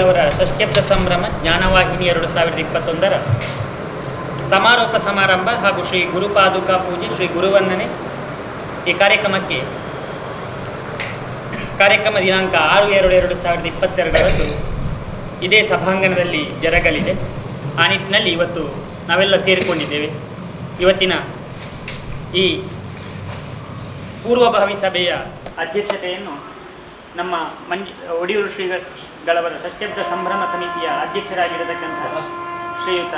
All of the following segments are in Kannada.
ಶ್ರೀಗಳವರ ಷಷ್ಠ್ಯಬ್ದ ಸಂಭ್ರಮ ಜ್ಞಾನವಾಹಿನಿ 2021ರ ಸಮಾರೋಪ ಸಮಾರಂಭ ಹಾಗೂ ಶ್ರೀ ಗುರುಪಾದುಕಾ ಪೂಜೆ, ಶ್ರೀ ಗುರುವಂದನೆ ಈ ಕಾರ್ಯಕ್ರಮ ದಿನಾಂಕ 6/2/2022 ಇದೇ ಸಭಾಂಗಣದಲ್ಲಿ ಜರಗಲಿದೆ. ಆ ನಿಟ್ಟಿನಲ್ಲಿ ಇವತ್ತು ನಾವೆಲ್ಲ ಸೇರಿಕೊಂಡಿದ್ದೇವೆ. ಇವತ್ತಿನ ಈ ಪೂರ್ವಭಾವಿ ಸಭೆಯ ಅಧ್ಯಕ್ಷತೆಯನ್ನು ನಮ್ಮ ಒಡಿಯೂರು ಶ್ರೀಗಳವರ ಷಷ್ಠ್ಯಬ್ದ ಸಂಭ್ರಮ ಸಮಿತಿಯ ಅಧ್ಯಕ್ಷರಾಗಿರತಕ್ಕಂಥ ಶ್ರೀಯುತ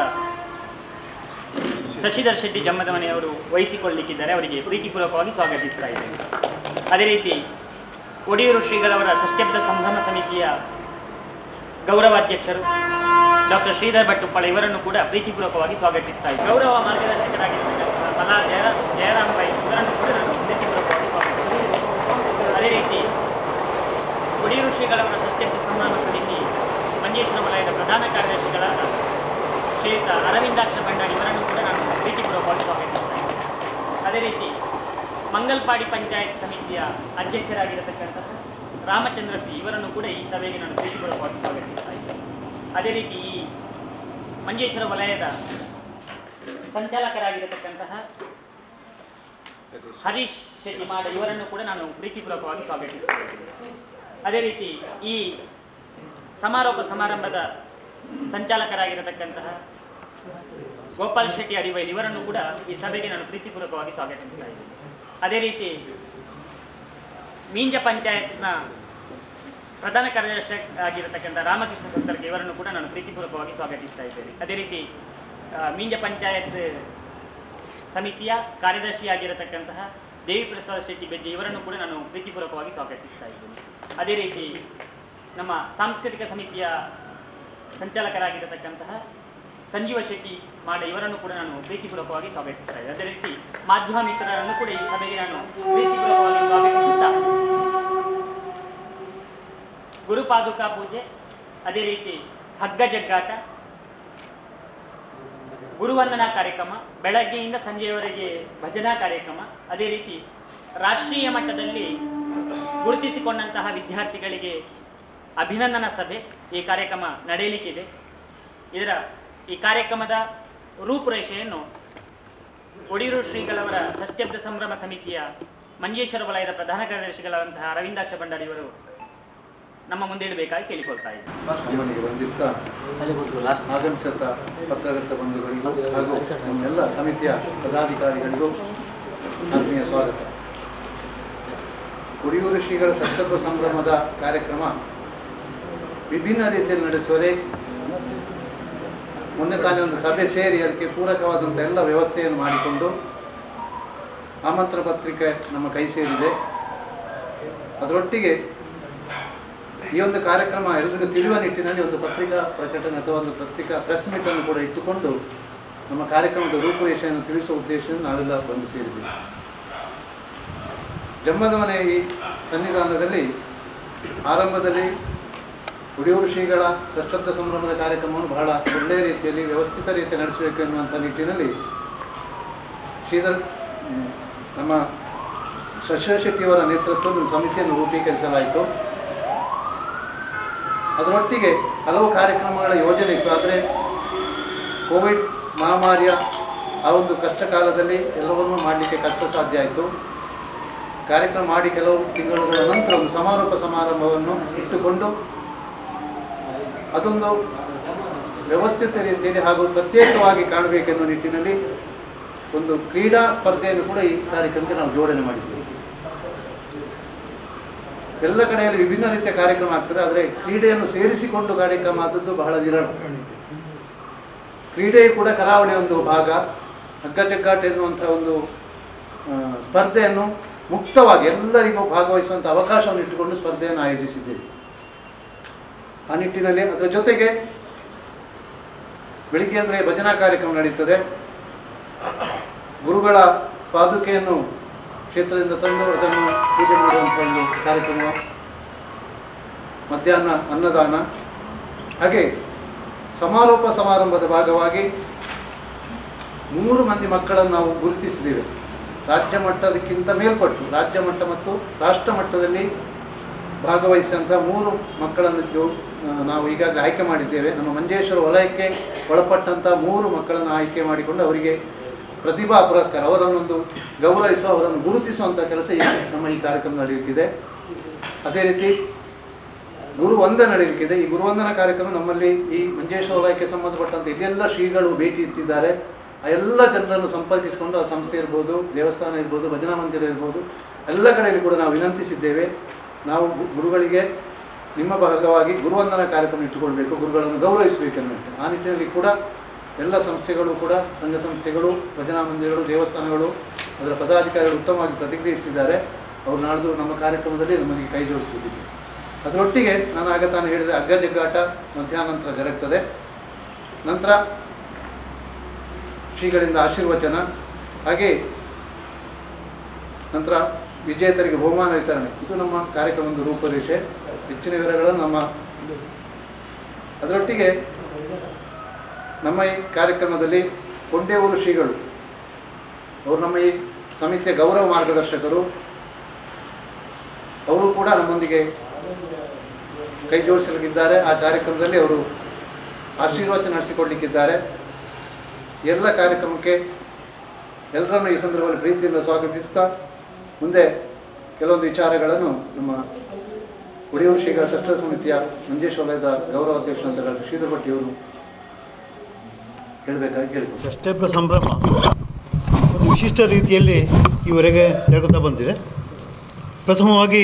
ಶಶಿಧರ್ ಶೆಟ್ಟಿ ಜಮ್ಮದಮನೆಯವರು ವಹಿಸಿಕೊಳ್ಳಲಿಕ್ಕಿದ್ದಾರೆ. ಅವರಿಗೆ ಪ್ರೀತಿಪೂರ್ವಕವಾಗಿ ಸ್ವಾಗತಿಸ್ತಾ ಇದ್ದೇನೆ. ಅದೇ ರೀತಿ ಒಡಿಯೂರು ಶ್ರೀಗಳವರ ಷಷ್ಠ್ಯಬ್ದ ಸಂಭ್ರಮ ಸಮಿತಿಯ ಗೌರವಾಧ್ಯಕ್ಷರು ಡಾಕ್ಟರ್ ಶ್ರೀಧರ್ ಭಟ್ಟುಪ್ಪಳ ಇವರನ್ನು ಕೂಡ ಪ್ರೀತಿಪೂರ್ವಕವಾಗಿ ಸ್ವಾಗತಿಸ್ತಾ ಇದ್ದಾರೆ. ಗೌರವ ಮಾರ್ಗದರ್ಶಕರಾಗಿರ್ತಕ್ಕಂಥ ಮಲ್ಲಾರ್ ಜಯರಾಮ್ ಬಾಯಿ ಇವರನ್ನು ಕೂಡ ನಾನು ಪ್ರೀತಿಪೂರ್ವಕವಾಗಿ ಸ್ವಾಗತಿಸ್ತೇನೆ. ಅದೇ ರೀತಿ ಒಡಿಯೂರು ಶ್ರೀಗಳವರ ಷಷ್ಠ್ಯಬ್ದ ಸಂಭ್ರಮ ಸಮಿತಿ ಮಂಜೇಶ್ವರ ವಲಯದ ಪ್ರಧಾನ ಕಾರ್ಯದರ್ಶಿಗಳಾದ ಶ್ರೀಯುತ ಅರವಿಂದಾಕ್ಷ ಭಂಡಾರಿ ಇವರನ್ನು ಕೂಡ ನಾನು ಪ್ರೀತಿಪೂರ್ವಕವಾಗಿ ಸ್ವಾಗತಿಸ್ತೇನೆ. ಅದೇ ರೀತಿ ಮಂಗಲ್ಪಾಡಿ ಪಂಚಾಯತ್ ಸಮಿತಿಯ ಅಧ್ಯಕ್ಷರಾಗಿರತಕ್ಕಂತಹ ರಾಮಚಂದ್ರ ಸಿ ಇವರನ್ನು ಕೂಡ ಈ ಸಭೆಗೆ ನಾನು ಪ್ರೀತಿಪೂರ್ವಕವಾಗಿ ಸ್ವಾಗತಿಸ್ತಾ ಇದ್ದೇನೆ. ಅದೇ ರೀತಿ ಈ ಮಂಜೇಶ್ವರ ವಲಯದ ಸಂಚಾಲಕರಾಗಿರತಕ್ಕಂತಹ ಹರೀಶ್ ಶೆಟ್ಟಿ ಮಾಡ ಇವರನ್ನು ಕೂಡ ನಾನು ಪ್ರೀತಿಪೂರ್ವಕವಾಗಿ ಸ್ವಾಗತಿಸ್ತಾ ಇದ್ದೇನೆ. ಅದೇ ರೀತಿ ಈ ಸಮಾರೋಪ ಸಮಾರಂಭದ ಸಂಚಾಲಕರಾಗಿರತಕ್ಕಂತಹ ಗೋಪಾಲ್ ಶೆಟ್ಟಿ ಅರಿವೈಲ್ ಇವರನ್ನು ಕೂಡ ಈ ಸಭೆಗೆ ನಾನು ಪ್ರೀತಿಪೂರ್ವಕವಾಗಿ ಸ್ವಾಗತಿಸ್ತಾ ಇದ್ದೇನೆ. ಅದೇ ರೀತಿ ಮೀಂಜ ಪಂಚಾಯತ್ನ ಪ್ರಧಾನ ಕಾರ್ಯದರ್ಶಿ ಆಗಿರತಕ್ಕಂಥ ರಾಮಕೃಷ್ಣ ಸಂತರ್ಗೆ ಇವರನ್ನು ಕೂಡ ನಾನು ಪ್ರೀತಿಪೂರ್ವಕವಾಗಿ ಸ್ವಾಗತಿಸ್ತಾ ಇದ್ದೇನೆ. ಅದೇ ರೀತಿ ಮೀಂಜ ಪಂಚಾಯತ್ ಸಮಿತಿಯ ಕಾರ್ಯದರ್ಶಿಯಾಗಿರತಕ್ಕಂತಹ ದೇವಿ ಪ್ರಸಾದ್ ಶೆಟ್ಟಿ ಬೆಜ್ಜೆ ಇವರನ್ನು ಕೂಡ ನಾನು ಪ್ರೀತಿಪೂರ್ವಕವಾಗಿ ಸ್ವಾಗತಿಸ್ತಾ ಇದ್ದೇನೆ. ಅದೇ ರೀತಿ ನಮ್ಮ ಸಾಂಸ್ಕೃತಿಕ ಸಮಿತಿಯ ಸಂಚಾಲಕರಾಗಿರತಕ್ಕಂತಹ ಸಂಜೀವ ಶೆಟ್ಟಿ ಮಾಡ ಇವರನ್ನು ಕೂಡ ನಾನು ಪ್ರೀತಿಪೂರ್ವಕವಾಗಿ ಸ್ವಾಗತಿಸ್ತಾ ಇದ್ದೇನೆ. ಅದೇ ರೀತಿ ಮಾಧ್ಯಮ ಮಿತ್ರರನ್ನು ಕೂಡ ಈ ಸಭೆಗೆ ನಾನು ಪ್ರೀತಿಪೂರ್ವಕವಾಗಿ ಸ್ವಾಗತಿಸುತ್ತಾ ಗುರುಪಾದುಕಾ ಪೂಜೆ, ಅದೇ ರೀತಿ ಹಗ್ಗ ಜಗ್ಗಾಟ, ಗುರುವಂದನಾ ಕಾರ್ಯಕ್ರಮ, ಬೆಳಗ್ಗೆಯಿಂದ ಸಂಜೆಯವರೆಗೆ ಭಜನಾ ಕಾರ್ಯಕ್ರಮ, ಅದೇ ರೀತಿ ರಾಷ್ಟ್ರೀಯ ಮಟ್ಟದಲ್ಲಿ ಗುರುತಿಸಿಕೊಂಡಂತಹ ವಿದ್ಯಾರ್ಥಿಗಳಿಗೆ ಅಭಿನಂದನಾ ಸಭೆ ಈ ಕಾರ್ಯಕ್ರಮ ನಡೆಯಲಿಕ್ಕಿದೆ. ಈ ಕಾರ್ಯಕ್ರಮದ ರೂಪುರೇಷೆಯನ್ನು ಒಡಿಯೂರು ಶ್ರೀಗಳವರ ಷಷ್ಠ್ಯಬ್ದ ಸಂಭ್ರಮ ಸಮಿತಿಯ ಮಂಜೇಶ್ವರ ವಲಯದ ಪ್ರಧಾನ ಕಾರ್ಯದರ್ಶಿಗಳಾದಂತಹ ಅರವಿಂದಾಕ್ಷ ಭಂಡಾರಿ ಇವರು ನಮ್ಮ ಮುಂದೆ ಇಡಬೇಕಾಗಿ ಕೇಳಿಕೊಳ್ತಾ ಇದ್ದಾರೆ. ವಂದಿಸ್ತಾ ಆಗಮಿಸಿದ ಪತ್ರಕರ್ತ ಬಂಧುಗಳಿಗೂ ಹಾಗೂ ಎಲ್ಲ ಸಮಿತಿಯ ಪದಾಧಿಕಾರಿಗಳಿಗೂ ಆತ್ಮೀಯ ಸ್ವಾಗತ. ಒಡಿಯೂರು ಶ್ರೀಗಳ ಷಷ್ಠ್ಯಬ್ದ ಸಂಭ್ರಮದ ಕಾರ್ಯಕ್ರಮ ವಿಭಿನ್ನ ರೀತಿಯಲ್ಲಿ ನಡೆಸುವರೆ ಮೊನ್ನೆ ತಾನೇ ಒಂದು ಸಭೆ ಸೇರಿ ಅದಕ್ಕೆ ಪೂರಕವಾದಂಥ ಎಲ್ಲ ವ್ಯವಸ್ಥೆಯನ್ನು ಮಾಡಿಕೊಂಡು ಆಮಂತ್ರಣ ಪತ್ರಿಕೆ ನಮ್ಮ ಕೈ ಸೇರಿದೆ. ಅದರೊಟ್ಟಿಗೆ ಈ ಒಂದು ಕಾರ್ಯಕ್ರಮ ಎಲ್ಲರಿಗೂ ತಿಳಿಯುವ ನಿಟ್ಟಿನಲ್ಲಿ ಒಂದು ಪತ್ರಿಕಾ ಪ್ರಕಟಣೆ ಅಥವಾ ಒಂದು ಪತ್ರಿಕಾ ಪ್ರೆಸ್ ಮೀಟನ್ನು ಕೂಡ ಇಟ್ಟುಕೊಂಡು ನಮ್ಮ ಕಾರ್ಯಕ್ರಮದ ರೂಪುರೇಷೆಯನ್ನು ತಿಳಿಸುವ ಉದ್ದೇಶದಿಂದ ನಾವೆಲ್ಲ ಬಂದು ಸೇರಿದ್ದೀವಿ. ಜಮ್ಮದಮನೆ ಈ ಸನ್ನಿಧಾನದಲ್ಲಿ ಆರಂಭದಲ್ಲಿ ಒಡಿಯೂರು ಶ್ರೀಗಳ ಷಷ್ಠ್ಯಬ್ದ ಸಂಭ್ರಮದ ಕಾರ್ಯಕ್ರಮವನ್ನು ಬಹಳ ಒಳ್ಳೆಯ ರೀತಿಯಲ್ಲಿ ವ್ಯವಸ್ಥಿತ ರೀತಿಯಲ್ಲಿ ನಡೆಸಬೇಕು ಎನ್ನುವಂಥ ನಿಟ್ಟಿನಲ್ಲಿ ನಮ್ಮ ಶಶಿಧರ್ ಶೆಟ್ಟಿಯವರ ನೇತೃತ್ವದಲ್ಲಿ ಒಂದು ಸಮಿತಿಯನ್ನು ರೂಪೀಕರಿಸಲಾಯಿತು. ಅದರೊಟ್ಟಿಗೆ ಹಲವು ಕಾರ್ಯಕ್ರಮಗಳ ಯೋಜನೆ ಇತ್ತು. ಆದರೆ ಕೋವಿಡ್ ಮಹಾಮಾರಿಯ ಆ ಒಂದು ಕಷ್ಟ ಕಾಲದಲ್ಲಿ ಎಲ್ಲವನ್ನೂ ಮಾಡಲಿಕ್ಕೆ ಕಷ್ಟ ಸಾಧ್ಯ ಆಯಿತು. ಕಾರ್ಯಕ್ರಮ ಮಾಡಿ ಕೆಲವು ತಿಂಗಳುಗಳ ನಂತರ ಒಂದು ಸಮಾರೋಪ ಸಮಾರಂಭವನ್ನು ಇಟ್ಟುಕೊಂಡು ಅದೊಂದು ವ್ಯವಸ್ಥಿತ ರೀತಿಯಲ್ಲಿ ಹಾಗೂ ಪ್ರತ್ಯೇಕವಾಗಿ ಕಾಣಬೇಕೆನ್ನುವ ನಿಟ್ಟಿನಲ್ಲಿ ಒಂದು ಕ್ರೀಡಾ ಸ್ಪರ್ಧೆಯನ್ನು ಕೂಡ ಈ ಕಾರ್ಯಕ್ರಮಕ್ಕೆ ನಾವು ಜೋಡಣೆ ಮಾಡಿದ್ದೇವೆ. ಎಲ್ಲ ಕಡೆಯಲ್ಲಿ ವಿಭಿನ್ನ ರೀತಿಯ ಕಾರ್ಯಕ್ರಮ ಆಗ್ತದೆ, ಆದರೆ ಕ್ರೀಡೆಯನ್ನು ಸೇರಿಸಿಕೊಂಡು ಕಾರ್ಯಕ್ರಮ ಆದದ್ದು ಬಹಳ ವಿರಳ. ಕ್ರೀಡೆಯು ಕೂಡ ಕರಾವಳಿಯ ಒಂದು ಭಾಗ. ಹಗ್ಗ ಜಗ್ಗಾಟ ಎನ್ನುವಂಥ ಒಂದು ಸ್ಪರ್ಧೆಯನ್ನು ಮುಕ್ತವಾಗಿ ಎಲ್ಲರಿಗೂ ಭಾಗವಹಿಸುವಂಥ ಅವಕಾಶವನ್ನು ಇಟ್ಟುಕೊಂಡು ಸ್ಪರ್ಧೆಯನ್ನು ಆಯೋಜಿಸಿದ್ದೇವೆ. ಆ ನಿಟ್ಟಿನಲ್ಲಿ ಅದರ ಜೊತೆಗೆ ಬೆಳಿಗ್ಗೆ ಅಂದರೆ ಭಜನಾ ಕಾರ್ಯಕ್ರಮ ನಡೀತದೆ. ಗುರುಗಳ ಪಾದುಕೆಯನ್ನು ಕ್ಷೇತ್ರದಿಂದ ತಂದು ಅದನ್ನು ಪೂಜೆ ಮಾಡುವಂಥ ಒಂದು ಕಾರ್ಯಕ್ರಮ, ಮಧ್ಯಾಹ್ನ ಅನ್ನದಾನ, ಹಾಗೆ ಸಮಾರೋಪ ಸಮಾರಂಭದ ಭಾಗವಾಗಿ 3 ಮಂದಿ ಮಕ್ಕಳನ್ನು ನಾವು ಗುರುತಿಸಿದ್ದೇವೆ. ರಾಜ್ಯ ಮಟ್ಟದಕ್ಕಿಂತ ಮೇಲ್ಪಟ್ಟು ರಾಜ್ಯ ಮಟ್ಟ ಮತ್ತು ರಾಷ್ಟ್ರ ಮಟ್ಟದಲ್ಲಿ ಭಾಗವಹಿಸಿದಂಥ 3 ಮಕ್ಕಳನ್ನು ನಾವು ಈಗಾಗಲೇ ಆಯ್ಕೆ ಮಾಡಿದ್ದೇವೆ. ನಮ್ಮ ಮಂಜೇಶ್ವರ ವಲಯಕ್ಕೆ ಒಳಪಟ್ಟಂಥ 3 ಮಕ್ಕಳನ್ನು ಆಯ್ಕೆ ಮಾಡಿಕೊಂಡು ಅವರಿಗೆ ಪ್ರತಿಭಾ ಪುರಸ್ಕಾರ, ಅವರನ್ನೊಂದು ಗೌರವಿಸುವ, ಅವರನ್ನು ಗುರುತಿಸುವಂಥ ಕೆಲಸ ನಮ್ಮ ಈ ಕಾರ್ಯಕ್ರಮ ನಡೆಯಲಿಕ್ಕಿದೆ. ಅದೇ ರೀತಿ ಗುರುವಂದನ ನಡೆಯಲಿಕ್ಕಿದೆ. ಈ ಗುರುವಂದನ ಕಾರ್ಯಕ್ರಮ ನಮ್ಮಲ್ಲಿ ಈ ಮಂಜೇಶ್ವರ ವಲಯಕ್ಕೆ ಸಂಬಂಧಪಟ್ಟಂತೆ ಇದೆಲ್ಲ ಶ್ರೀಗಳು ಭೇಟಿ ಇತ್ತಿದ್ದಾರೆ. ಆ ಎಲ್ಲ ಜನರನ್ನು ಸಂಪರ್ಕಿಸಿಕೊಂಡು ಆ ಸಂಸ್ಥೆ ಇರ್ಬೋದು, ದೇವಸ್ಥಾನ ಇರ್ಬೋದು, ಭಜನಾ ಮಂದಿರ ಇರ್ಬೋದು, ಎಲ್ಲ ಕಡೆಯಲ್ಲಿ ಕೂಡ ನಾವು ವಿನಂತಿಸಿದ್ದೇವೆ. ನಾವು ಗುರುಗಳಿಗೆ ನಿಮ್ಮ ಭಾಗವಾಗಿ ಗುರುವಂದನ ಕಾರ್ಯಕ್ರಮ ಇಟ್ಟುಕೊಳ್ಬೇಕು, ಗುರುಗಳನ್ನು ಗೌರವಿಸಬೇಕೆನ್ನುವಂತೆ ಆ ನಿಟ್ಟಿನಲ್ಲಿ ಕೂಡ ಎಲ್ಲ ಸಂಸ್ಥೆಗಳು ಕೂಡ, ಸಂಘ ಸಂಸ್ಥೆಗಳು, ಭಜನಾ ಮಂದಿರಗಳು, ದೇವಸ್ಥಾನಗಳು, ಅದರ ಪದಾಧಿಕಾರಿಗಳು ಉತ್ತಮವಾಗಿ ಪ್ರತಿಕ್ರಿಯಿಸಿದ್ದಾರೆ. ಅವರು ನಾಳ್ದು ನಮ್ಮ ಕಾರ್ಯಕ್ರಮದಲ್ಲಿ ನಮಗೆ ಕೈ ಜೋಡಿಸಿಬಿಟ್ಟಿದ್ದಾರೆ. ಅದರೊಟ್ಟಿಗೆ ನಾನು ಆಗ ತಾನು ಹೇಳಿದ ಹಗ್ಗ ಜಗ್ಗಾಟ ಮಧ್ಯಾಹ್ನ ನಂತರ ಜರುಗ್ತದೆ. ನಂತರ ಶ್ರೀಗಳಿಂದ ಆಶೀರ್ವಚನ, ಹಾಗೆ ನಂತರ ವಿಜೇತರಿಗೆ ಬಹುಮಾನ ವಿತರಣೆ. ಇದು ನಮ್ಮ ಕಾರ್ಯಕ್ರಮದ ರೂಪರೇಷೆ. ಹೆಚ್ಚಿನ ವಿವರಗಳನ್ನು ಅದರೊಟ್ಟಿಗೆ ನಮ್ಮ ಈ ಕಾರ್ಯಕ್ರಮದಲ್ಲಿ ಕೊಂಡೇವೂರು ಶ್ರೀಗಳು ಅವರು ನಮ್ಮ ಈ ಸಮಿತಿಯ ಗೌರವ ಮಾರ್ಗದರ್ಶಕರು. ಅವರು ಕೂಡ ನಮ್ಮೊಂದಿಗೆ ಕೈ ಜೋಡಿಸಲಿಕ್ಕಿದ್ದಾರೆ. ಆ ಕಾರ್ಯಕ್ರಮದಲ್ಲಿ ಅವರು ಆಶೀರ್ವಚನ ನಡೆಸಿಕೊಳ್ಳಲಿಕ್ಕಿದ್ದಾರೆ. ಎಲ್ಲ ಕಾರ್ಯಕ್ರಮಕ್ಕೆ ಎಲ್ಲರನ್ನು ಈ ಸಂದರ್ಭದಲ್ಲಿ ಪ್ರೀತಿಯಿಂದ ಸ್ವಾಗತಿಸ್ತಾ ಮುಂದೆ ಕೆಲವೊಂದು ವಿಚಾರಗಳನ್ನು ನಮ್ಮ ಒಡೆಯೂರು ಶ್ರೀಗಳ ಷಷ್ಠ ಸಮಿತಿಯ ಮಂಜೇಶ್ವರ ವಲಯದ ಗೌರವ ಅಧ್ಯಕ್ಷರಂತ ಡಾಕ್ಟರ್ ಶ್ರೀಧರ್ ಭಟ್ಟಿ ಅವರು ಹೇಳಬೇಕಾಗಿ ಕೇಳಿದ್ರು. ಷಷ್ಠಬ್ದ ಸಂಭ್ರಮ ಒಂದು ವಿಶಿಷ್ಟ ರೀತಿಯಲ್ಲಿ ಈವರೆಗೆ ಜರುಗುತ್ತಾ ಬಂದಿದೆ. ಪ್ರಥಮವಾಗಿ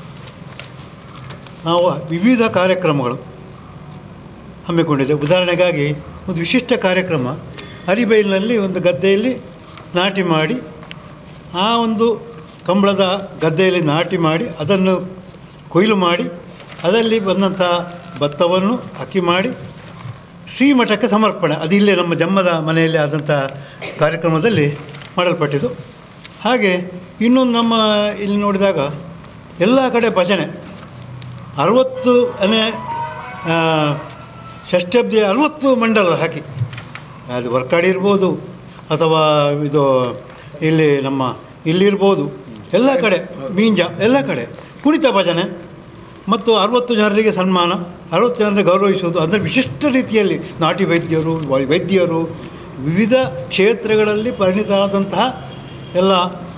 ನಾವು ವಿವಿಧ ಕಾರ್ಯಕ್ರಮಗಳು ಹಮ್ಮಿಕೊಂಡಿದೆ. ಉದಾಹರಣೆಗಾಗಿ ಒಂದು ವಿಶಿಷ್ಟ ಕಾರ್ಯಕ್ರಮ, ಅರಿಬೈಲಿನಲ್ಲಿ ಒಂದು ಗದ್ದೆಯಲ್ಲಿ ನಾಟಿ ಮಾಡಿ, ಆ ಒಂದು ಕಂಬಳದ ಗದ್ದೆಯಲ್ಲಿ ನಾಟಿ ಮಾಡಿ ಅದನ್ನು ಕೊಯ್ಲು ಮಾಡಿ ಅದರಲ್ಲಿ ಬಂದಂಥ ಭತ್ತವನ್ನು ಅಕ್ಕಿ ಮಾಡಿ ಶ್ರೀಮಠಕ್ಕೆ ಸಮರ್ಪಣೆ, ಅದು ಇಲ್ಲೇ ನಮ್ಮ ಜಮ್ಮದ ಮನೆಯಲ್ಲಿ ಆದಂಥ ಕಾರ್ಯಕ್ರಮದಲ್ಲಿ ಮಾಡಲ್ಪಟ್ಟಿದ್ದು. ಹಾಗೆ ಇನ್ನೊಂದು ನಮ್ಮ ಇಲ್ಲಿ ನೋಡಿದಾಗ ಎಲ್ಲ ಕಡೆ ಭಜನೆ 60ನೇ ಷಷ್ಠಬ್ದಿ 60 ಮಂಡಲ ಹಾಕಿ, ಅದು ವರ್ಕಾಡಿ ಇರ್ಬೋದು ಅಥವಾ ಇದು ಇಲ್ಲಿ ನಮ್ಮ ಇಲ್ಲಿರ್ಬೋದು, ಎಲ್ಲ ಕಡೆ ಮೀಂಜ, ಎಲ್ಲ ಕಡೆ ಕುಣಿತ ಭಜನೆ ಮತ್ತು 60 ಜನರಿಗೆ ಸನ್ಮಾನ, 60 ಜನರಿಗೆ ಗೌರವಿಸುವುದು. ಅಂದರೆ ವಿಶಿಷ್ಟ ರೀತಿಯಲ್ಲಿ ನಾಟಿ ವೈದ್ಯರು ವಿವಿಧ ಕ್ಷೇತ್ರಗಳಲ್ಲಿ ಪರಿಣಿತರಾದಂತಹ ಎಲ್ಲ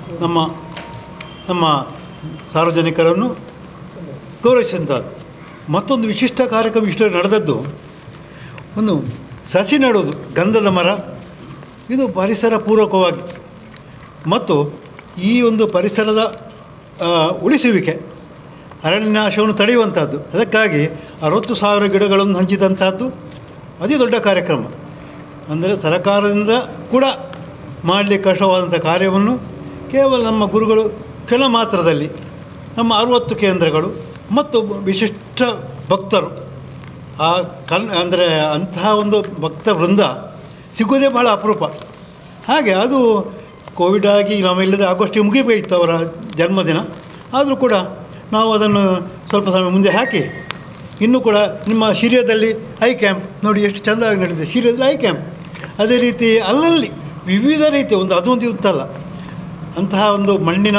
ನಮ್ಮ ಸಾರ್ವಜನಿಕರನ್ನು ಗೌರವಿಸಿದಂಥದ್ದು. ಮತ್ತೊಂದು ವಿಶಿಷ್ಟ ಕಾರ್ಯಕ್ರಮ ಇಷ್ಟು ನಡೆದದ್ದು, ಒಂದು ಸಸಿ ನೆಡೋದು, ಗಂಧದ ಮರ. ಇದು ಪರಿಸರ ಪೂರ್ವಕವಾಗಿ ಮತ್ತು ಈ ಒಂದು ಪರಿಸರದ ಉಳಿಸುವಿಕೆ, ಅರಣ್ಯನಾಶವನ್ನು ತಡೆಯುವಂಥದ್ದು. ಅದಕ್ಕಾಗಿ 60,000 ಗಿಡಗಳನ್ನು ಹಂಚಿದಂಥದ್ದು ಅತಿ ದೊಡ್ಡ ಕಾರ್ಯಕ್ರಮ. ಅಂದರೆ ಸರ್ಕಾರದಿಂದ ಕೂಡ ಮಾಡಲಿಕ್ಕೆ ಕಷ್ಟವಾದಂಥ ಕಾರ್ಯವನ್ನು ಕೇವಲ ನಮ್ಮ ಗುರುಗಳು ಕ್ಷಣ ಮಾತ್ರದಲ್ಲಿ ನಮ್ಮ 60 ಕೇಂದ್ರಗಳು ಮತ್ತು ವಿಶಿಷ್ಟ ಭಕ್ತರು ಅಂದರೆ ಅಂತಹ ಒಂದು ಭಕ್ತ ವೃಂದ ಸಿಗೋದೇ ಬಹಳ ಅಪರೂಪ. ಹಾಗೆ ಅದು ಕೋವಿಡ್ ಆಗಿ ನಾವಿಲ್ಲದೆ ಆಗೋಷ್ಟಿಗೆ ಮುಗಿಬೇಕಿತ್ತು ಅವರ ಜನ್ಮದಿನ. ಆದರೂ ಕೂಡ ನಾವು ಅದನ್ನು ಸ್ವಲ್ಪ ಸಮಯ ಮುಂದೆ ಹಾಕಿ, ಇನ್ನೂ ಕೂಡ ನಿಮ್ಮ ಶಿರ್ಯದಲ್ಲಿ ಐ ಕ್ಯಾಂಪ್ ನೋಡಿ ಎಷ್ಟು ಚೆಂದಾಗಿ ನಡೆದಿದೆ. ಶಿರ್ಯದಲ್ಲಿ ಐ ಕ್ಯಾಂಪ್, ಅದೇ ರೀತಿ ಅಲ್ಲಲ್ಲಿ ವಿವಿಧ ರೀತಿಯ ಅದೊಂದು ಅಂತಲ್ಲ, ಅಂತಹ ಒಂದು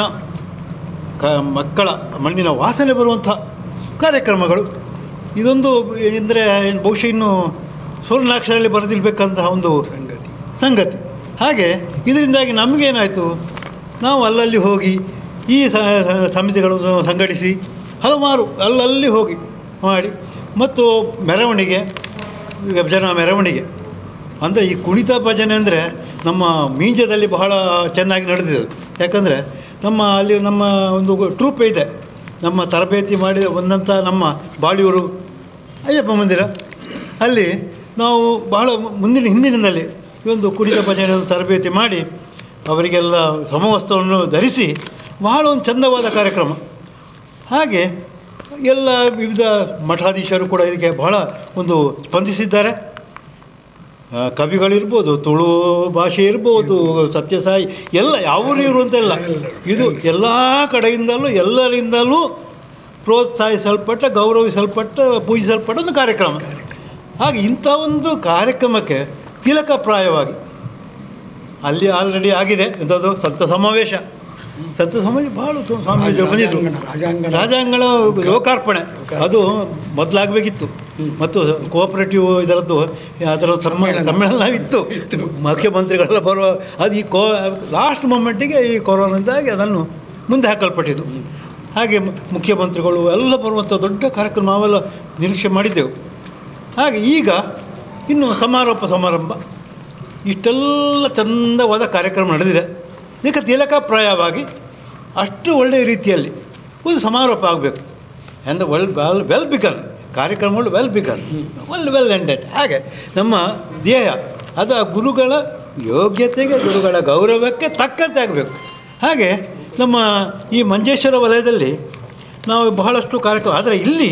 ಮಣ್ಣಿನ ವಾಸನೆ ಬರುವಂಥ ಕಾರ್ಯಕ್ರಮಗಳು. ಇದೊಂದು ಅಂದರೆ ಬಹುಶಃ ಇನ್ನು ಸ್ವರ್ಣಾಕ್ಷರಲ್ಲಿ ಬರೆದಿರಬೇಕಂತಹ ಒಂದು ಸಂಗತಿ. ಹಾಗೆ ಇದರಿಂದಾಗಿ ನಮಗೇನಾಯಿತು, ನಾವು ಅಲ್ಲಲ್ಲಿ ಹೋಗಿ ಈ ಸಮಿತಿಗಳನ್ನು ಸಂಘಟಿಸಿ ಹಲವಾರು ಅಲ್ಲಲ್ಲಿ ಹೋಗಿ ಮಾಡಿ, ಮತ್ತು ಮೆರವಣಿಗೆ, ಭಜನಾ ಮೆರವಣಿಗೆ ಅಂದರೆ ಈ ಕುಣಿತ ಭಜನೆ ಅಂದರೆ ನಮ್ಮ ಮೀಂಜದಲ್ಲಿ ಬಹಳ ಚೆನ್ನಾಗಿ ನಡೆದಿದೆ. ಯಾಕಂದರೆ ಅಲ್ಲಿ ನಮ್ಮ ಒಂದು ಟ್ರೂಪ್ ಇದೆ, ನಮ್ಮ ತರಬೇತಿ ಮಾಡಿದ ಬಂದಂಥ ನಮ್ಮ ಬಾಳಿಯೂರು ಅಯ್ಯಪ್ಪ ಮಂದಿರ, ಅಲ್ಲಿ ನಾವು ಬಹಳ ಹಿಂದಿನಿಂದಲೇ ಈ ಒಂದು ಕುಣಿತ ಭಜನೆಯನ್ನು ತರಬೇತಿ ಮಾಡಿ ಅವರಿಗೆಲ್ಲ ಸಮವಸ್ತ್ರವನ್ನು ಧರಿಸಿ ಬಹಳ ಒಂದು ಚಂದವಾದ ಕಾರ್ಯಕ್ರಮ. ಹಾಗೆ ಎಲ್ಲ ವಿವಿಧ ಮಠಾಧೀಶರು ಕೂಡ ಇದಕ್ಕೆ ಬಹಳ ಒಂದು ಸ್ಪಂದಿಸಿದ್ದಾರೆ. ಕವಿಗಳಿರ್ಬೋದು, ತುಳು ಭಾಷೆ ಇರ್ಬೋದು, ಸತ್ಯಸಾಯಿ ಎಲ್ಲ ಯಾವರು ಇರುವಂತೆಲ್ಲ ಇದು ಎಲ್ಲ ಕಡೆಯಿಂದಲೂ ಎಲ್ಲರಿಂದಲೂ ಪ್ರೋತ್ಸಾಹಿಸಲ್ಪಟ್ಟ, ಗೌರವಿಸಲ್ಪಟ್ಟ, ಪೂಜಿಸಲ್ಪಟ್ಟ ಒಂದು ಕಾರ್ಯಕ್ರಮ. ಹಾಗೆ ಇಂಥ ಒಂದು ಕಾರ್ಯಕ್ರಮಕ್ಕೆ ತಿಲಕಪ್ರಾಯವಾಗಿ ಅಲ್ಲಿ ಆಲ್ರೆಡಿ ಆಗಿದೆ ಎಂಥದ್ದು ಸಂತ ಸಮಾವೇಶ. ಸಂತ ಸಮಾಜ ಭಾಳ ಸ್ವಾಮೀಜಿಗಳು ಬಂದಿದ್ದರು. ರಾಜಾಂಗಣ ಲೋಕಾರ್ಪಣೆ ಅದು ಮೊದಲಾಗಬೇಕಿತ್ತು. ಮತ್ತು ಕೋಆಪರೇಟಿವ್ ಇದರದ್ದು ಅದರ ಸಮ್ಮೇಳನ ಇತ್ತು, ಮುಖ್ಯಮಂತ್ರಿಗಳೆಲ್ಲ ಬರುವ ಅದು ಈ ಲಾಸ್ಟ್ ಮೂಮೆಂಟಿಗೆ ಈ ಕೊರೋನಾದಾಗಿ ಅದನ್ನು ಮುಂದೆ ಹಾಕಲ್ಪಟ್ಟಿದ್ದು. ಹಾಗೆ ಮುಖ್ಯಮಂತ್ರಿಗಳು ಎಲ್ಲ ಬರುವಂಥ ದೊಡ್ಡ ಕಾರ್ಯಕ್ರಮ ನಾವೆಲ್ಲ ನಿರೀಕ್ಷೆ ಮಾಡಿದ್ದೆವು. ಹಾಗೆ ಈಗ ಇನ್ನು ಸಮಾರಂಭ ಇಷ್ಟೆಲ್ಲ ಚಂದವಾದ ಕಾರ್ಯಕ್ರಮ ನಡೆದಿದೆ. ಇದಕ್ಕೆ ತಿಲಕಪ್ರಾಯವಾಗಿ ಅಷ್ಟು ಒಳ್ಳೆಯ ರೀತಿಯಲ್ಲಿ ಒಂದು ಸಮಾರೋಪ ಆಗಬೇಕು. ಅಂದರೆ ವೆಲ್ ಬಿಗನ್ ಕಾರ್ಯಕ್ರಮಗಳು ವೆಲ್ ಎಂಡೆಡ್. ಹಾಗೆ ನಮ್ಮ ಧ್ಯೇಯ ಅದು ಆ ಗುರುಗಳ ಯೋಗ್ಯತೆಗೆ, ಗುರುಗಳ ಗೌರವಕ್ಕೆ ತಕ್ಕಂತೆ ಆಗಬೇಕು. ಹಾಗೆ ನಮ್ಮ ಈ ಮಂಜೇಶ್ವರ ವಲಯದಲ್ಲಿ ನಾವು ಬಹಳಷ್ಟು ಕಾರ್ಯಕ್ರಮ, ಆದರೆ ಇಲ್ಲಿ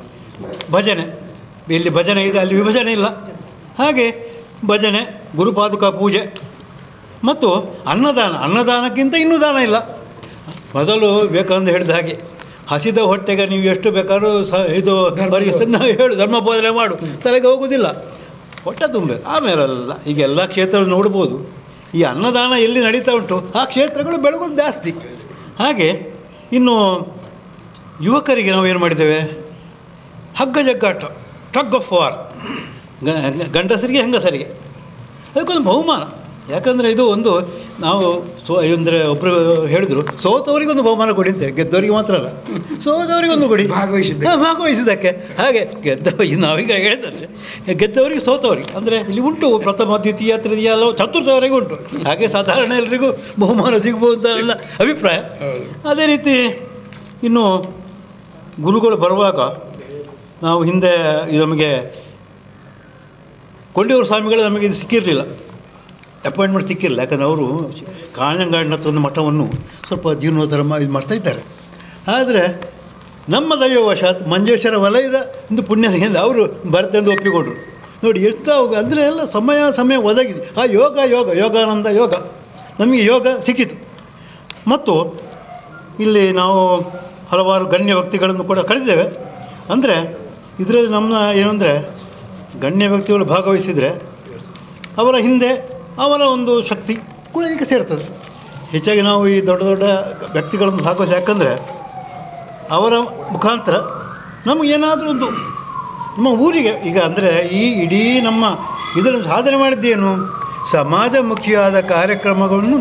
ಭಜನೆ ಇದೆ, ಅಲ್ಲಿ ವಿಭಜನೆ ಇಲ್ಲ. ಹಾಗೆ ಭಜನೆ, ಗುರುಪಾದುಕಾ ಪೂಜೆ ಮತ್ತು ಅನ್ನದಾನಕ್ಕಿಂತ ಇನ್ನೂ ದಾನ ಇಲ್ಲ. ಮೊದಲು ಬೇಕಂದು ಹೇಳಿದ ಹಾಗೆ ಹಸಿದ ಹೊಟ್ಟೆಗೆ ನೀವು ಎಷ್ಟು ಬೇಕಾದ್ರೂ ಇದು ಹೇಳು ಧರ್ಮ ಬೋಧನೆ ಮಾಡು, ತಲೆಗೆ ಹೋಗೋದಿಲ್ಲ, ಹೊಟ್ಟೆ ತುಂಬಬೇಕು. ಆಮೇಲೆಲ್ಲ ಈಗ ಎಲ್ಲ ಕ್ಷೇತ್ರ ನೋಡ್ಬೋದು. ಈ ಅನ್ನದಾನ ಎಲ್ಲಿ ನಡೀತಾ ಉಂಟು ಆ ಕ್ಷೇತ್ರಗಳು ಬೆಳಗೋದು ಜಾಸ್ತಿ. ಹಾಗೆ ಇನ್ನು ಯುವಕರಿಗೆ ನಾವು ಏನು ಮಾಡಿದ್ದೇವೆ, ಹಗ್ಗ ಜಗ್ಗಾಟ, ಟಗ್ ಆಫ್ ವಾರ್, ಗಂಡಸರಿಗೆ ಹೆಂಗಸರಿಗೆ ಅದಕ್ಕೊಂದು ಬಹುಮಾನ. ಯಾಕಂದರೆ ಇದು ಒಂದು ನಾವು ಅಂದರೆ ಒಬ್ಬರು ಹೇಳಿದರು, ಸೋತವರಿಗೊಂದು ಬಹುಮಾನ ಕೊಡಿ ಅಂತೇಳಿ, ಗೆದ್ದವರಿಗೆ ಮಾತ್ರ ಅಲ್ಲ, ಸೋತವರಿಗೊಂದು ಕೊಡಿ ಭಾಗವಹಿಸಿದ್ದಕ್ಕೆ. ಹಾಗೆ ನಾವೀಗ ಹೇಳಿದ್ರೆ ಗೆದ್ದವರಿಗೆ ಸೋತವರಿಗೆ ಅಂದರೆ ಇಲ್ಲಿ ಉಂಟು ಪ್ರಥಮ ದ್ವಿತೀಯ ತೃತೀಯ ಎಲ್ಲ ಚತುರ್ಥವರೆಗೂ ಉಂಟು. ಹಾಗೆ ಸಾಧಾರಣ ಎಲ್ಲರಿಗೂ ಬಹುಮಾನ ಸಿಗ್ಬೋದು ಅಂತ ನನ್ನ ಅಭಿಪ್ರಾಯ. ಅದೇ ರೀತಿ ಇನ್ನು ಗುರುಗಳು ಬರುವಾಗ ನಾವು ಹಿಂದೆ ನಮಗೆ ಕೊಂಡಿಯೂರು ಸ್ವಾಮಿಗಳು ನಮಗೆ ಇದು ಸಿಕ್ಕಿರಲಿಲ್ಲ, ಅಪಾಯಿಂಟ್ಮೆಂಟ್ ಸಿಕ್ಕಿರಲಿಲ್ಲ. ಯಾಕಂದರೆ ಅವರು ಕಾಂಜಂಗಾಡಿನ ಒಂದು ಮಠವನ್ನು ಸ್ವಲ್ಪ ಜೀರ್ಣೋದ್ಧಾರ ಇದು ಮಾಡ್ತಾಯಿದ್ದಾರೆ. ಆದರೆ ನಮ್ಮ ದೈವವಶಾತ್ ಮಂಜೇಶ್ವರ ವಲಯದ ಒಂದು ಪುಣ್ಯದಿಂದ ಅವರು ಬರ್ತಂದು ಒಪ್ಪಿಕೊಂಡ್ರು. ನೋಡಿ ಎಷ್ಟು ಅಂದರೆ ಎಲ್ಲ ಸಮಯ ಒದಗಿಸಿ ಆ ಯೋಗಾನಂದ ಯೋಗ ನಮಗೆ ಯೋಗ ಸಿಕ್ಕಿತು. ಮತ್ತು ಇಲ್ಲಿ ನಾವು ಹಲವಾರು ಗಣ್ಯ ವ್ಯಕ್ತಿಗಳನ್ನು ಕೂಡ ಕಳೆದಿದ್ದೇವೆ. ಅಂದರೆ ಇದರಲ್ಲಿ ನಮ್ಮ ಏನಂದರೆ ಗಣ್ಯ ವ್ಯಕ್ತಿಗಳು ಭಾಗವಹಿಸಿದರೆ ಅವರ ಹಿಂದೆ ಅವರ ಒಂದು ಶಕ್ತಿ ಕೂಡ ಇದಕ್ಕೆ ಸೇರ್ತದೆ. ಹೆಚ್ಚಾಗಿ ನಾವು ಈ ದೊಡ್ಡ ದೊಡ್ಡ ವ್ಯಕ್ತಿಗಳನ್ನು ಭಾಗವಹಿಸಿ, ಯಾಕಂದರೆ ಅವರ ಮುಖಾಂತರ ನಮಗೇನಾದರೂ ಒಂದು ನಮ್ಮ ಊರಿಗೆ ಈಗ ಅಂದರೆ ಈ ಇಡೀ ನಮ್ಮ ಇದನ್ನು ಸಾಧನೆ ಮಾಡಿದ್ದೇನು, ಸಮಾಜಮುಖಿಯಾದ ಕಾರ್ಯಕ್ರಮಗಳನ್ನು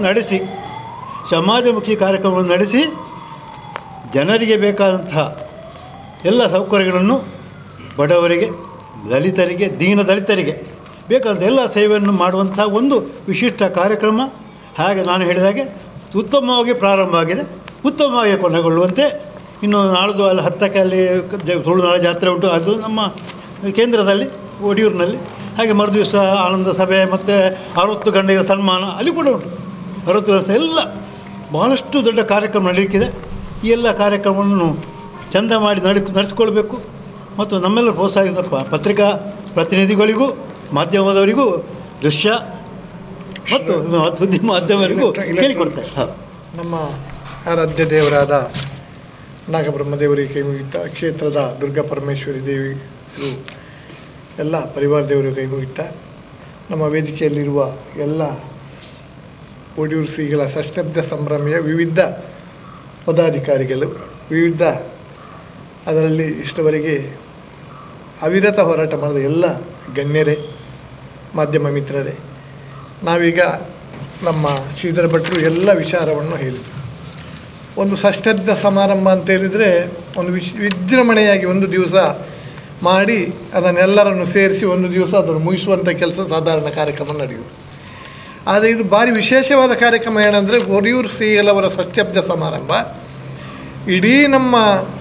ನಡೆಸಿ ಜನರಿಗೆ ಬೇಕಾದಂತಹ ಎಲ್ಲ ಸೌಕರ್ಯಗಳನ್ನು ಬಡವರಿಗೆ, ದಲಿತರಿಗೆ, ದಲಿತರಿಗೆ ಬೇಕಾದಂಥ ಎಲ್ಲ ಸೇವೆಯನ್ನು ಮಾಡುವಂಥ ಒಂದು ವಿಶಿಷ್ಟ ಕಾರ್ಯಕ್ರಮ. ಹಾಗೆ ನಾನು ಹೇಳಿದಾಗೆ ಉತ್ತಮವಾಗಿ ಪ್ರಾರಂಭ ಆಗಿದೆ, ಉತ್ತಮವಾಗಿ ಕೊನೆಗೊಳ್ಳುವಂತೆ. ಇನ್ನು ನಾಳ್ದು ಅಲ್ಲಿ 10ಕ್ಕೆ ಅಲ್ಲಿ ತುಳುನಾಳ ಜಾತ್ರೆ ಉಂಟು, ಅದು ನಮ್ಮ ಕೇಂದ್ರದಲ್ಲಿ ಒಡಿಯೂರಿನಲ್ಲಿ. ಹಾಗೆ ಮರುದಿವಸ ಆನಂದ ಸಭೆ ಮತ್ತು 60 ಗಂಟೆಗಳ ಸನ್ಮಾನ ಅಲ್ಲಿ ಕೂಡ ಉಂಟು. 60 ವರ್ಷ ಎಲ್ಲ ಬಹಳಷ್ಟು ದೊಡ್ಡ ಕಾರ್ಯಕ್ರಮ ನಡೀಲಿಕ್ಕಿದೆ. ಈ ಎಲ್ಲ ಕಾರ್ಯಕ್ರಮವನ್ನು ಚೆಂದ ಮಾಡಿ ನಡೆಸಿಕೊಳ್ಬೇಕು. ಮತ್ತು ನಮ್ಮೆಲ್ಲ ಪ್ರೋತ್ಸಾಹಿಸಿದ ಪತ್ರಿಕಾ ಪ್ರತಿನಿಧಿಗಳಿಗೂ, ಮಾಧ್ಯಮದವರಿಗೂ, ದೃಶ್ಯ ಮತ್ತು ಸುದ್ದಿ ಮಾಧ್ಯಮವರಿಗೂ ಕೇಳಿಕೊಡ್ತಾರೆ. ನಮ್ಮ ಆರಾಧ್ಯ ದೇವರಾದ ನಾಗಬ್ರಹ್ಮದೇವರಿಗೆ ಕೈ ಮುಗಿತ, ಕ್ಷೇತ್ರದ ದುರ್ಗಾ ಪರಮೇಶ್ವರಿ ದೇವಿಗಳು ಎಲ್ಲ ಪರಿವಾರ ದೇವರಿಗೆ ಕೈ ಮುಗಿತ, ನಮ್ಮ ವೇದಿಕೆಯಲ್ಲಿರುವ ಎಲ್ಲ ಒಡಿಯೂರು ಶ್ರೀಗಳ ಷಷ್ಠಬ್ದ ಸಂಭ್ರಮೆಯ ವಿವಿಧ ಪದಾಧಿಕಾರಿಗಳು, ವಿವಿಧ ಅದರಲ್ಲಿ ಇಷ್ಟವರೆಗೆ ಅವಿರತ ಹೋರಾಟ ಮಾಡಿದ ಎಲ್ಲ ಗಣ್ಯರೇ, ಮಾಧ್ಯಮ ಮಿತ್ರರೇ, ನಾವೀಗ ನಮ್ಮ ಶ್ರೀಧರ ಭಟ್ರು ಎಲ್ಲ ವಿಚಾರವನ್ನು ಹೇಳಿದರು. ಒಂದು ಷಷ್ಠಬ್ದ ಸಮಾರಂಭ ಅಂತ ಹೇಳಿದರೆ ಒಂದು ವಿಜೃಂಭಣೆಯಾಗಿ ಒಂದು ದಿವಸ ಮಾಡಿ ಅದನ್ನೆಲ್ಲರನ್ನು ಸೇರಿಸಿ ಒಂದು ದಿವಸ ಅದನ್ನು ಮುಗಿಸುವಂಥ ಕೆಲಸ ಸಾಧಾರಣ ಕಾರ್ಯಕ್ರಮ ನಡೆಯುವುದು. ಆದರೆ ಇದು ಭಾರಿ ವಿಶೇಷವಾದ ಕಾರ್ಯಕ್ರಮ ಏನಂದರೆ ಒಡಿಯೂರು ಶ್ರೀಗಳವರ ಷಷ್ಠಬ್ದ ಸಮಾರಂಭ ಇಡೀ ನಮ್ಮ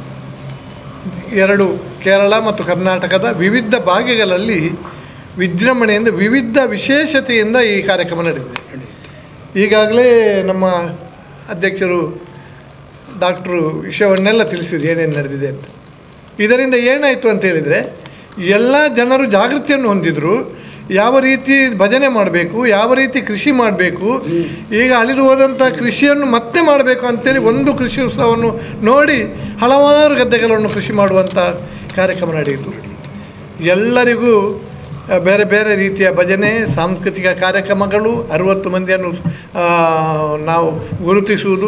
2 ಕೇರಳ ಮತ್ತು ಕರ್ನಾಟಕದ ವಿವಿಧ ಭಾಗಗಳಲ್ಲಿ ವಿಜೃಂಭಣೆಯಿಂದ ವಿವಿಧ ವಿಶೇಷತೆಯಿಂದ ಈ ಕಾರ್ಯಕ್ರಮ ನಡೆದಿದೆ. ಈಗಾಗಲೇ ನಮ್ಮ ಅಧ್ಯಕ್ಷರು ಡಾಕ್ಟ್ರು ವಿಷಯವನ್ನೆಲ್ಲ ತಿಳಿಸಿದ್ರು ಏನೇನು ನಡೆದಿದೆ ಅಂತ. ಇದರಿಂದ ಏನಾಯಿತು ಅಂತ ಹೇಳಿದರೆ ಎಲ್ಲ ಜನರು ಜಾಗೃತಿಯನ್ನು ಹೊಂದಿದ್ರು. ಯಾವ ರೀತಿ ಭಜನೆ ಮಾಡಬೇಕು, ಯಾವ ರೀತಿ ಕೃಷಿ ಮಾಡಬೇಕು, ಈಗ ಅಳಿದು ಹೋದಂಥ ಕೃಷಿಯನ್ನು ಮತ್ತೆ ಮಾಡಬೇಕು ಅಂತೇಳಿ ಒಂದು ಕೃಷಿ ಉತ್ಸವವನ್ನು ನೋಡಿ ಹಲವಾರು ಗದ್ದೆಗಳನ್ನು ಕೃಷಿ ಮಾಡುವಂಥ ಕಾರ್ಯಕ್ರಮ ನಡೆಯಿತು. ಎಲ್ಲರಿಗೂ ಬೇರೆ ಬೇರೆ ರೀತಿಯ ಭಜನೆ, ಸಾಂಸ್ಕೃತಿಕ ಕಾರ್ಯಕ್ರಮಗಳು, 60 ಮಂದಿಯನ್ನು ನಾವು ಗುರುತಿಸುವುದು,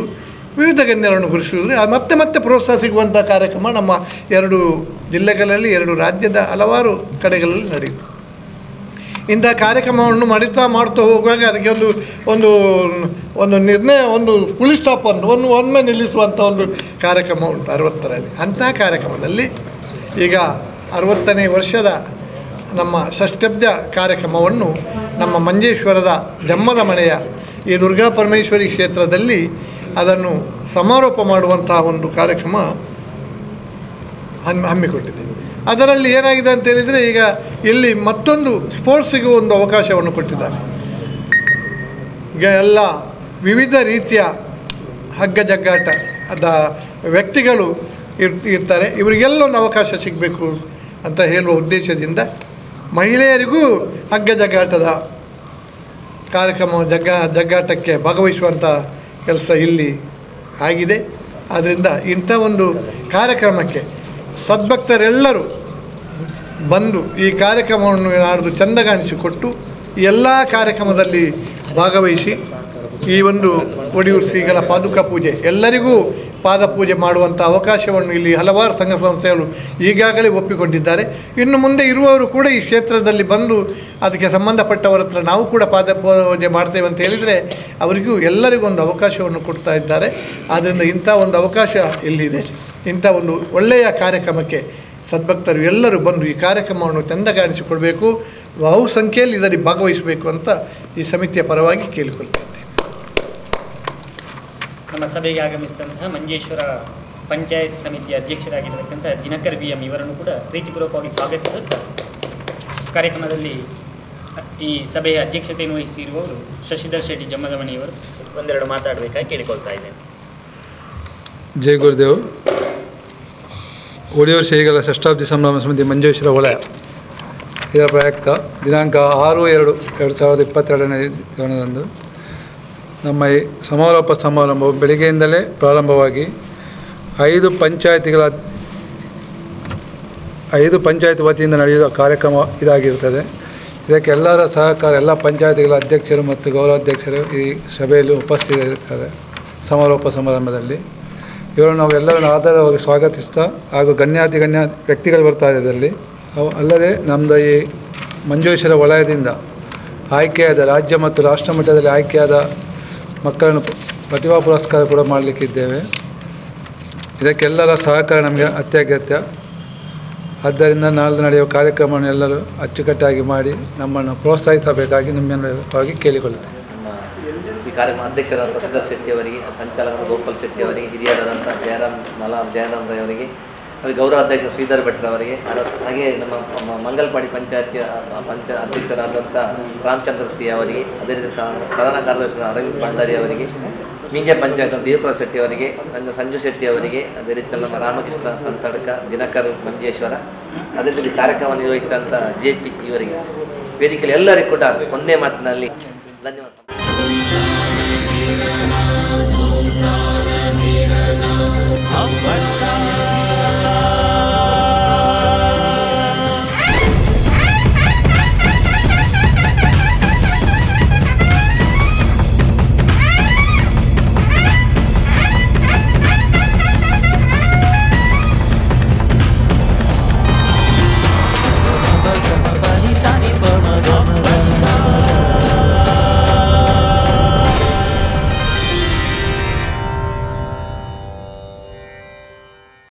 ವಿವಿಧ ಗಣ್ಯರನ್ನು ಗುರುತಿಸುವುದು, ಮತ್ತೆ ಮತ್ತೆ ಪ್ರೋತ್ಸಾಹ ಸಿಗುವಂಥ ಕಾರ್ಯಕ್ರಮ ನಮ್ಮ 2 ಜಿಲ್ಲೆಗಳಲ್ಲಿ 2 ರಾಜ್ಯದ ಹಲವಾರು ಕಡೆಗಳಲ್ಲಿ ನಡೆಯುತ್ತೆ. ಇಂಥ ಕಾರ್ಯಕ್ರಮವನ್ನು ಮಾಡ್ತಾ ಹೋಗುವಾಗ ಅದಕ್ಕೆ ಒಂದು ಒಂದು ನಿರ್ಣಯ, ಒಂದು ಫುಲ್ ಸ್ಟಾಪ್ ಒಮ್ಮೆ ನಿಲ್ಲಿಸುವಂಥ ಒಂದು ಕಾರ್ಯಕ್ರಮ ಉಂಟು 60ರಲ್ಲಿ. ಅಂಥ ಕಾರ್ಯಕ್ರಮದಲ್ಲಿ ಈಗ 60ನೇ ವರ್ಷದ ನಮ್ಮ ಷಷ್ಠಬ್ಜ ಕಾರ್ಯಕ್ರಮವನ್ನು ನಮ್ಮ ಮಂಜೇಶ್ವರದ ಜಮ್ಮದ ಮನೆಯ ಈ ದುರ್ಗಾ ಪರಮೇಶ್ವರಿ ಕ್ಷೇತ್ರದಲ್ಲಿ ಅದನ್ನು ಸಮಾರೋಪ ಮಾಡುವಂತಹ ಒಂದು ಕಾರ್ಯಕ್ರಮ ಹಮ್ಮಿಕೊಂಡಿದೆ. ಅದರಲ್ಲಿ ಏನಾಗಿದೆ ಅಂತ ಹೇಳಿದರೆ, ಈಗ ಇಲ್ಲಿ ಮತ್ತೊಂದು ಸ್ಪೋರ್ಟ್ಸಿಗೂ ಒಂದು ಅವಕಾಶವನ್ನು ಕೊಟ್ಟಿದ್ದಾರೆ. ಈಗ ಎಲ್ಲ ವಿವಿಧ ರೀತಿಯ ಹಗ್ಗ ಜಗ್ಗಾಟದ ವ್ಯಕ್ತಿಗಳು ಇರ್ತಾರೆ. ಇವರಿಗೆಲ್ಲ ಒಂದು ಅವಕಾಶ ಸಿಗಬೇಕು ಅಂತ ಹೇಳುವ ಉದ್ದೇಶದಿಂದ ಮಹಿಳೆಯರಿಗೂ ಹಗ್ಗ ಜಗ್ಗಾಟದ ಕಾರ್ಯಕ್ರಮ ಜಗ್ಗಾಟಕ್ಕೆ ಭಾಗವಹಿಸುವಂಥ ಕೆಲಸ ಇಲ್ಲಿ ಆಗಿದೆ. ಆದ್ದರಿಂದ ಇಂಥ ಒಂದು ಕಾರ್ಯಕ್ರಮಕ್ಕೆ ಸದ್ಭಕ್ತರೆಲ್ಲರೂ ಬಂದು ಈ ಕಾರ್ಯಕ್ರಮವನ್ನು ನಾಡ್ದು ಚೆಂದ ಕಾಣಿಸಿಕೊಟ್ಟು ಎಲ್ಲ ಕಾರ್ಯಕ್ರಮದಲ್ಲಿ ಭಾಗವಹಿಸಿ ಈ ಒಂದು ಒಡಿಯೂರು ಶ್ರೀಗಳ ಪಾದುಕಾ ಪೂಜೆ, ಎಲ್ಲರಿಗೂ ಪಾದ ಪೂಜೆ ಮಾಡುವಂಥ ಅವಕಾಶವನ್ನು ಇಲ್ಲಿ ಹಲವಾರು ಸಂಘ ಸಂಸ್ಥೆಗಳು ಈಗಾಗಲೇ ಒಪ್ಪಿಕೊಂಡಿದ್ದಾರೆ. ಇನ್ನು ಮುಂದೆ ಇರುವವರು ಕೂಡ ಈ ಕ್ಷೇತ್ರದಲ್ಲಿ ಬಂದು ಅದಕ್ಕೆ ಸಂಬಂಧಪಟ್ಟವರ ಹತ್ರ ನಾವು ಕೂಡ ಪಾದ ಪೂಜೆ ಮಾಡ್ತೇವೆ ಅಂತ ಹೇಳಿದರೆ ಅವರಿಗೂ ಎಲ್ಲರಿಗೂ ಒಂದು ಅವಕಾಶವನ್ನು ಕೊಡ್ತಾ ಇದ್ದಾರೆ. ಆದ್ದರಿಂದ ಇಂಥ ಒಂದು ಅವಕಾಶ ಇಲ್ಲಿದೆ. ಇಂಥ ಒಂದು ಒಳ್ಳೆಯ ಕಾರ್ಯಕ್ರಮಕ್ಕೆ ಸದ್ಭಕ್ತರು ಎಲ್ಲರೂ ಬಂದು ಈ ಕಾರ್ಯಕ್ರಮವನ್ನು ಚೆಂದ ಕಾಣಿಸಿಕೊಳ್ಬೇಕು, ಬಹುಸಂಖ್ಯೆಯಲ್ಲಿ ಇದರಲ್ಲಿ ಭಾಗವಹಿಸಬೇಕು ಅಂತ ಈ ಸಮಿತಿಯ ಪರವಾಗಿ ಕೇಳಿಕೊಳ್ತೇನೆ. ನಮ್ಮ ಸಭೆಗೆ ಆಗಮಿಸಿದಂತಹ ಮಂಜೇಶ್ವರ ಪಂಚಾಯತ್ ಸಮಿತಿಯ ಅಧ್ಯಕ್ಷರಾಗಿರತಕ್ಕಂಥ ದಿನಕರ್ BM ಇವರನ್ನು ಕೂಡ ಪ್ರೀತಿಪೂರ್ವಕವಾಗಿ ಸ್ವಾಗತಿಸುತ್ತಾ ಕಾರ್ಯಕ್ರಮದಲ್ಲಿ ಈ ಸಭೆಯ ಅಧ್ಯಕ್ಷತೆಯನ್ನು ವಹಿಸಿರುವವರು ಶಶಿಧರ್ ಶೆಟ್ಟಿ ಜಮ್ಮದ ಮನೆಯವರು ಒಂದೆರಡು ಮಾತಾಡಬೇಕಾಗಿ ಕೇಳಿಕೊಳ್ತಾ ಇದ್ದೇನೆ. ಜೈ ಗುರುದೇವ್. ಒಡಿಯೂರು ಶ್ರೀಗಳ ಷಷ್ಠಾಬ್ದಿ ಸಂಭ್ರಮ ಸಮಿತಿ ಮಂಜೇಶ್ವರ ವಲಯ ಇದರ ಪ್ರಯುಕ್ತ ದಿನಾಂಕ 6/2/2022 ನಮ್ಮ ಈ ಸಮಾರೋಪ ಸಮಾರಂಭವು ಬೆಳಗ್ಗೆಯಿಂದಲೇ ಪ್ರಾರಂಭವಾಗಿ 5 ಪಂಚಾಯತ್ ವತಿಯಿಂದ ನಡೆಯುವ ಕಾರ್ಯಕ್ರಮ ಇದಾಗಿರುತ್ತದೆ. ಇದಕ್ಕೆ ಎಲ್ಲರ ಸಹಕಾರ, ಎಲ್ಲ ಪಂಚಾಯತಿಗಳ ಅಧ್ಯಕ್ಷರು ಮತ್ತು ಗೌರವಾಧ್ಯಕ್ಷರು ಈ ಸಭೆಯಲ್ಲಿ ಉಪಸ್ಥಿತರಿರುತ್ತಾರೆ. ಸಮಾರೋಪ ಸಮಾರಂಭದಲ್ಲಿ ಇವರನ್ನು ನಾವು ಎಲ್ಲರನ್ನು ಆಧಾರವಾಗಿ ಸ್ವಾಗತಿಸ್ತಾ ಹಾಗೂ ಗಣ್ಯ ವ್ಯಕ್ತಿಗಳು ಬರ್ತಾರೆ ಇದರಲ್ಲಿ. ಅಲ್ಲದೆ ನಮ್ಮದು ಈ ಮಂಜೇಶ್ವರ ವಲಯದಿಂದ ಆಯ್ಕೆಯಾದ ರಾಜ್ಯ ಮತ್ತು ರಾಷ್ಟ್ರ ಮಟ್ಟದಲ್ಲಿ ಆಯ್ಕೆಯಾದ ಮಕ್ಕಳನ್ನು ಪ್ರತಿಭಾ ಪುರಸ್ಕಾರ ಕೂಡ ಮಾಡಲಿಕ್ಕಿದ್ದೇವೆ. ಇದಕ್ಕೆಲ್ಲರ ಸಹಕಾರ ನಮಗೆ ಅತ್ಯಗತ್ಯ. ಆದ್ದರಿಂದ ನಾಳೆ ನಡೆಯುವ ಕಾರ್ಯಕ್ರಮವನ್ನು ಎಲ್ಲರೂ ಅಚ್ಚುಕಟ್ಟಾಗಿ ಮಾಡಿ ನಮ್ಮನ್ನು ಪ್ರೋತ್ಸಾಹಿಸಬೇಕಾಗಿ ನಿಮ್ಮೆಲ್ಲರವಾಗಿ ಕೇಳಿಕೊಳ್ಳುತ್ತೇವೆ. ಈ ಕಾರ್ಯಕ್ರಮ ಅಧ್ಯಕ್ಷರಾದ ಶಶಿಧರ್ ಶೆಟ್ಟಿ ಅವರಿಗೆ, ಸಂಚಾಲಕರ ಗೋಪಾಲ್ ಶೆಟ್ಟಿ ಅವರಿಗೆ, ಹಿರಿಯರಾದಂಥ ಜಯರಾಮ್ ರೈ ಅವರಿಗೆ, ಗೌರವಾಧ್ಯಕ್ಷ ಶ್ರೀಧರ್ ಭಟ್ರ ಅವರಿಗೆ, ಹಾಗೆ ನಮ್ಮ ಮಂಗಲ್ಪಾಡಿ ಪಂಚಾಯತಿಯ ಅಧ್ಯಕ್ಷರಾದಂಥ ರಾಮಚಂದ್ರ ಸಿ ಅವರಿಗೆ, ಅದೇ ರೀತಿ ಪ್ರಧಾನ ಕಾರ್ಯದರ್ಶಿ ಅರವಿಂದ್ ಭಂಡಾರಿ ಅವರಿಗೆ, ಮಿಂಜೆ ಪಂಚಾಯತ್ ದೇವಪ್ರಸಾದ್ ಶೆಟ್ಟಿ ಅವರಿಗೆ, ಸಂಜು ಶೆಟ್ಟಿ ಅವರಿಗೆ, ಅದೇ ರೀತಿ ನಮ್ಮ ರಾಮಕೃಷ್ಣ ಸಂತಡ್ಕ, ದಿನಕರ್ ಮಂಜೇಶ್ವರ, ಅದೇ ರೀತಿ ಕಾರ್ಯಕ್ರಮ ನಿರ್ವಹಿಸಿದಂಥ JP ಇವರಿಗೆ, ವೇದಿಕೆಯಲ್ಲಿ ಎಲ್ಲರಿಗೂ ಕೂಡ ಒಂದೇ ಮಾತಿನಲ್ಲಿ ಧನ್ಯವಾದ.